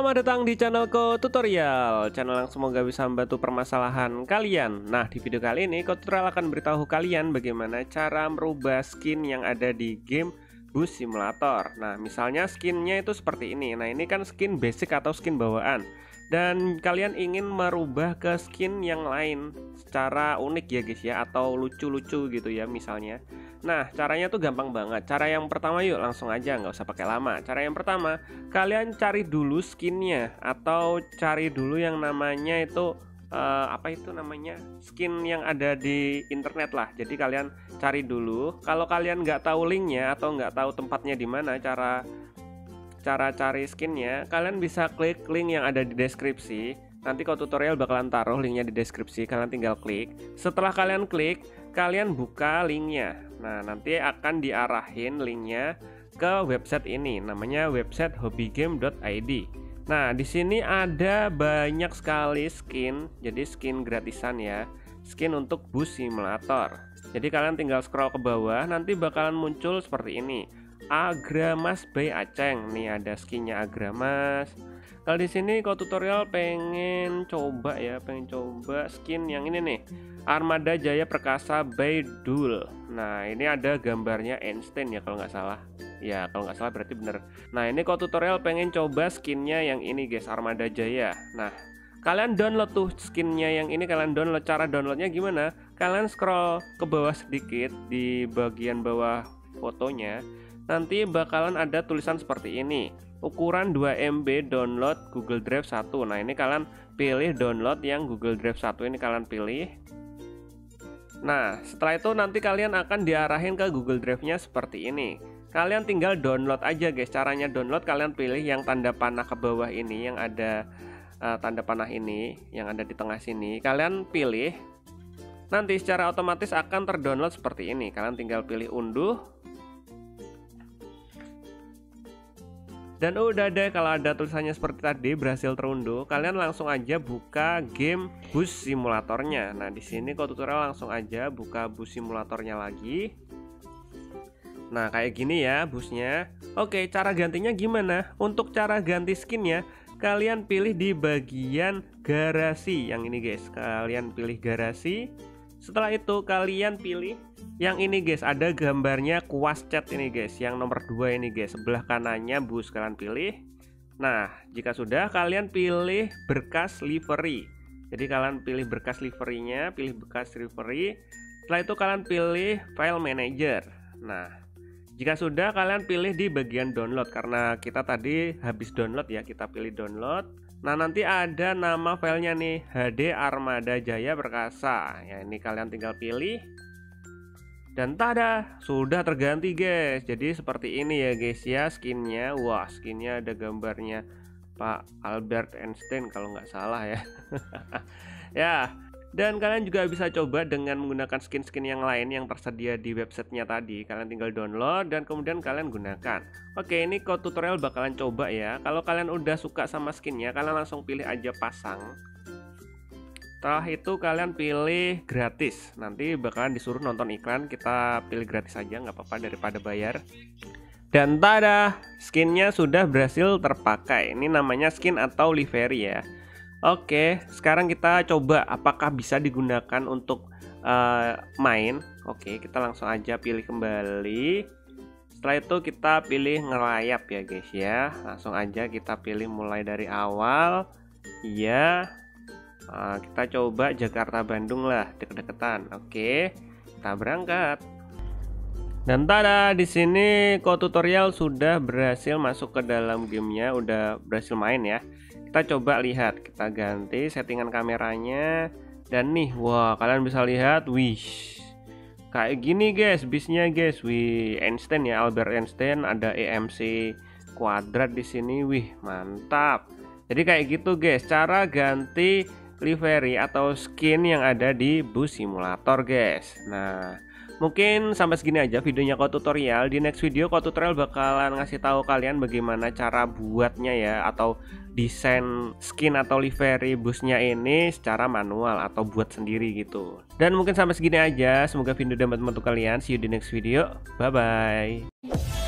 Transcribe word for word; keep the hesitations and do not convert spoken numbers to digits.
Selamat datang di channelku tutorial, channel yang semoga bisa membantu permasalahan kalian. Nah, di video kali ini Ko Tutorial akan beritahu kalian bagaimana cara merubah skin yang ada di game Bus Simulator. Nah, misalnya skinnya itu seperti ini. Nah, ini kan skin basic atau skin bawaan, dan kalian ingin merubah ke skin yang lain secara unik ya guys ya, atau lucu-lucu gitu ya misalnya. Nah, caranya tuh gampang banget. Cara yang pertama, yuk langsung aja, nggak usah pakai lama. Cara yang pertama, kalian cari dulu skinnya, atau cari dulu yang namanya itu uh, apa itu namanya, skin yang ada di internet lah. Jadi kalian cari dulu. Kalau kalian nggak tahu linknya atau nggak tahu tempatnya di mana cara cara cari skinnya, kalian bisa klik link yang ada di deskripsi. Nanti Ko Tutorial bakalan taruh linknya di deskripsi. Kalian tinggal klik. Setelah kalian klik, kalian buka linknya. Nah, nanti akan diarahin linknya ke website ini, namanya website hobbygame dot i d. Nah, di sini ada banyak sekali skin, jadi skin gratisan ya, skin untuk Bus Simulator. Jadi kalian tinggal scroll ke bawah, nanti bakalan muncul seperti ini. Agramas by Aceng. Nih ada skinnya Agramas. Kalau di sini Ko Tutorial pengen coba ya, pengen coba skin yang ini nih, Armada Jaya Perkasa by Dul. Nah, ini ada gambarnya Einstein ya kalau nggak salah. Ya, kalau nggak salah berarti bener. Nah, ini Ko Tutorial pengen coba skinnya yang ini guys, Armada Jaya. Nah, kalian download tuh skinnya yang ini, kalian download. Cara downloadnya gimana? Kalian scroll ke bawah sedikit di bagian bawah fotonya. Nanti bakalan ada tulisan seperti ini, ukuran dua M B download Google Drive satu. Nah, ini kalian pilih download yang Google Drive satu, ini kalian pilih. Nah, setelah itu nanti kalian akan diarahin ke Google Drive-nya seperti ini. Kalian tinggal download aja guys. Caranya download, kalian pilih yang tanda panah ke bawah ini, yang ada uh, tanda panah ini, yang ada di tengah sini. Kalian pilih. Nanti secara otomatis akan terdownload seperti ini. Kalian tinggal pilih unduh. Dan udah deh, kalau ada tulisannya seperti tadi berhasil terunduh, kalian langsung aja buka game Bus Simulatornya. Nah, di sini Ko Tutorial langsung aja buka Bus Simulatornya lagi. Nah, kayak gini ya busnya. Oke, cara gantinya gimana? Untuk cara ganti skinnya, kalian pilih di bagian garasi yang ini guys. Kalian pilih garasi. Setelah itu kalian pilih yang ini guys, ada gambarnya kuas cat ini guys, yang nomor dua ini guys, sebelah kanannya bus, kalian pilih. Nah, jika sudah, kalian pilih berkas livery. Jadi kalian pilih berkas liverynya, pilih bekas livery. Setelah itu kalian pilih file manager. Nah, jika sudah, kalian pilih di bagian download, karena kita tadi habis download ya, kita pilih download. Nah, nanti ada nama filenya nih, H D Armada Jaya Perkasa. Ya, ini kalian tinggal pilih. Dan tada, sudah terganti guys. Jadi seperti ini ya guys ya skinnya. Wah, skinnya ada gambarnya Pak Albert Einstein kalau nggak salah ya. Ya, dan kalian juga bisa coba dengan menggunakan skin-skin yang lain yang tersedia di websitenya tadi. Kalian tinggal download dan kemudian kalian gunakan. Oke, ini Ko Tutorial bakalan coba ya. Kalau kalian udah suka sama skinnya, kalian langsung pilih aja pasang. Setelah itu kalian pilih gratis. Nanti bakalan disuruh nonton iklan. Kita pilih gratis aja, nggak apa-apa daripada bayar. Dan tada, skinnya sudah berhasil terpakai. Ini namanya skin atau livery ya. Oke, sekarang kita coba apakah bisa digunakan untuk uh, main. Oke, kita langsung aja pilih kembali. Setelah itu kita pilih ngerayap ya guys ya. Langsung aja kita pilih mulai dari awal. Iya. Nah, kita coba Jakarta Bandung lah, deket-deketan. Oke, kita berangkat. Dan tada, di sini Ko Tutorial sudah berhasil masuk ke dalam gamenya, udah berhasil main ya. Kita coba lihat, kita ganti settingan kameranya. Dan nih, wah kalian bisa lihat, wih, kayak gini guys, bisnya guys. Wih, Einstein ya, Albert Einstein, ada E M C kuadrat di sini. Wih, mantap. Jadi kayak gitu guys, cara ganti livery atau skin yang ada di Bus Simulator guys. Nah, mungkin sampai segini aja videonya Ko Tutorial. Di next video Ko Tutorial bakalan ngasih tahu kalian bagaimana cara buatnya ya, atau desain skin atau livery busnya ini secara manual atau buat sendiri gitu. Dan mungkin sampai segini aja. Semoga video dapat membantu kalian. See you di next video. Bye bye.